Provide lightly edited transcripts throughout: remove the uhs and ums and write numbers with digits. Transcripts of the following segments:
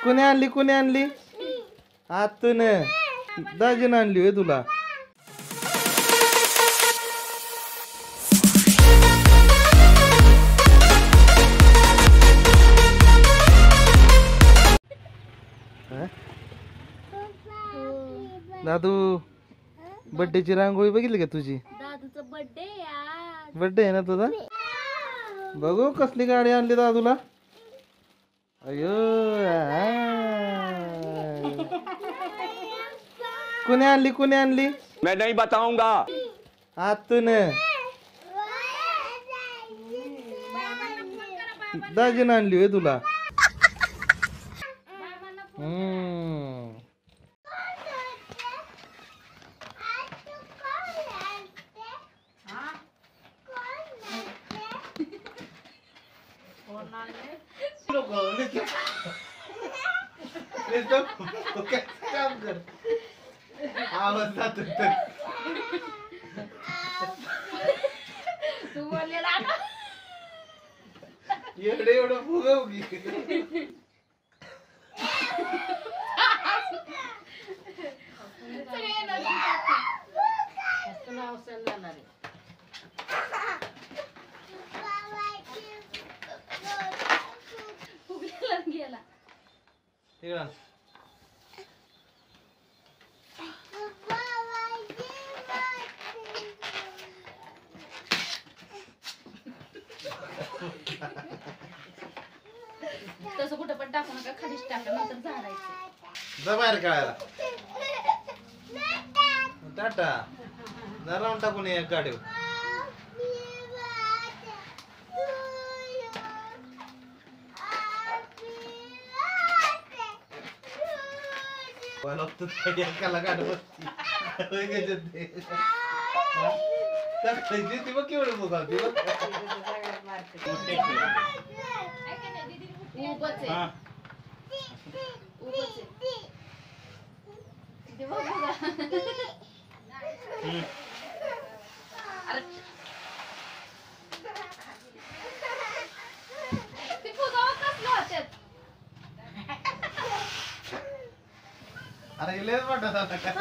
कोणी आणली कोणी आणली आतून दाजीनं आणली होय तुला. दादू बर्थडेची रांगोळी बघितली का तुझी? दादूचा बर्थडे आहे ना तुझा? बघू कसली गाडी आणली दादूला. अयो कोणी आणली कोणी आणली? मैं नहीं बताऊंगा. आतून दाजीनं आणली होय तुला. आवाज जातो तर तू बोललेला ना एवढं फुगव की गेला तसं कुठं पण टाकू नका, खालीच टाका नंतर झाडायचं. जा बाहेर खेळायला. टाटा जा राऊंड टाकून ये गाडीवर. गाडी बसती बघ केवढं बघावती बघ. अरे लयच वाटत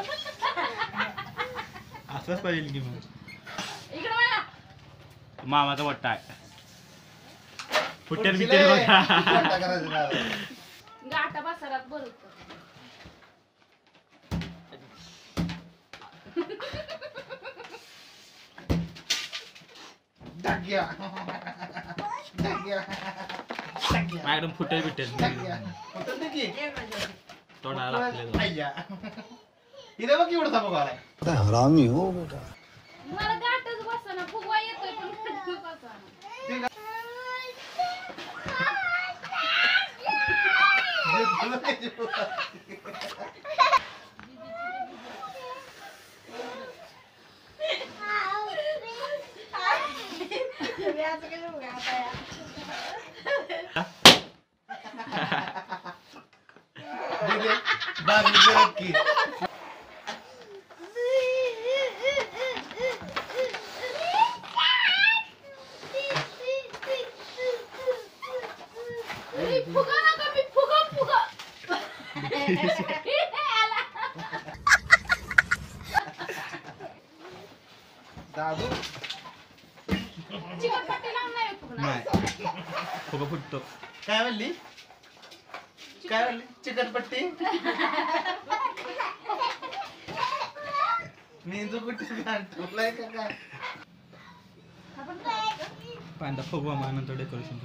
असंच पाहिजे की मग इकडे मामाचा वाटत आहे फुटेल बिटेल बघा. गाठा बसारात बरोबर एकदम फुटेल बिटेल तोंडाला हिरे बघ एवढं बघा हरामी हो बेटा. मला गाठच बसना, फुगवा येतोय पण गाठच बसना. दादू चिकटपट्टी लावून नाही फुगणार. फुगा फुटतो. काय म्हणली काय म्हणली चिकटपट्टी मेंदू कुठे ठेवलाय का काय? पांढरा फुगवा मग नंतर डेकोरेशन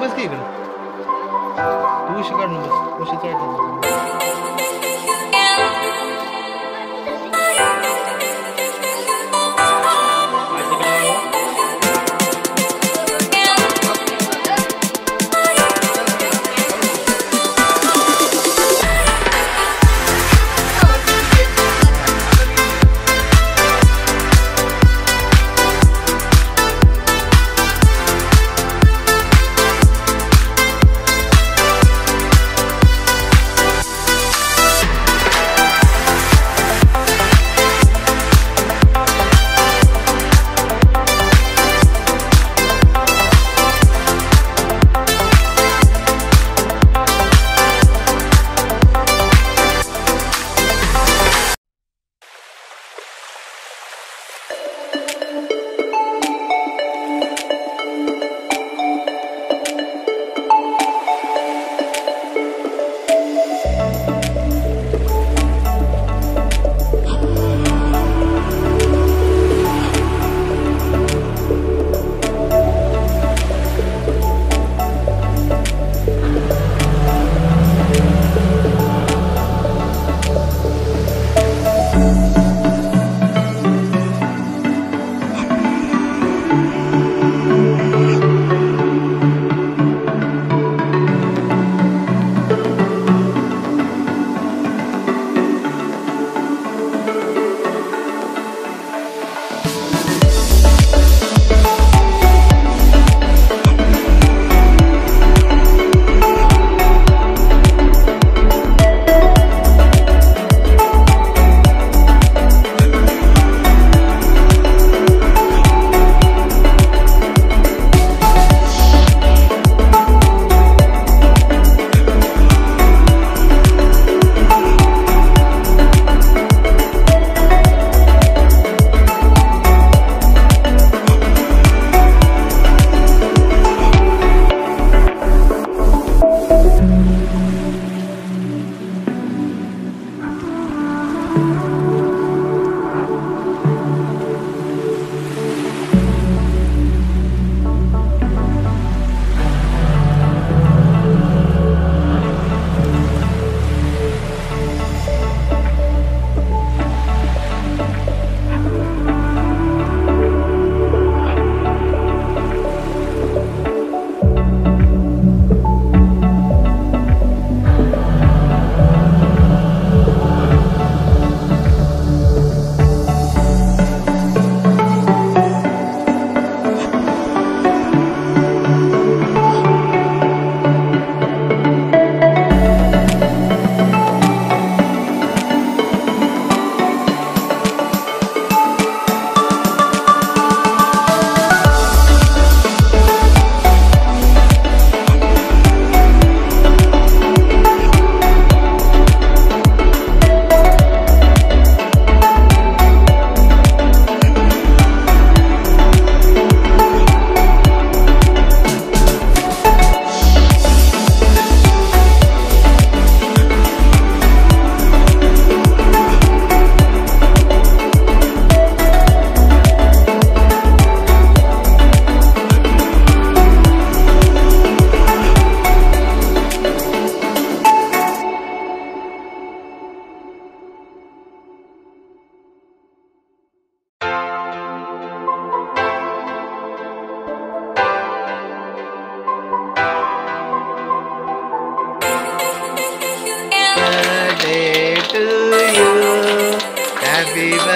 बस की इकडं तू उशी काढून बस उशी चढ Happy birthday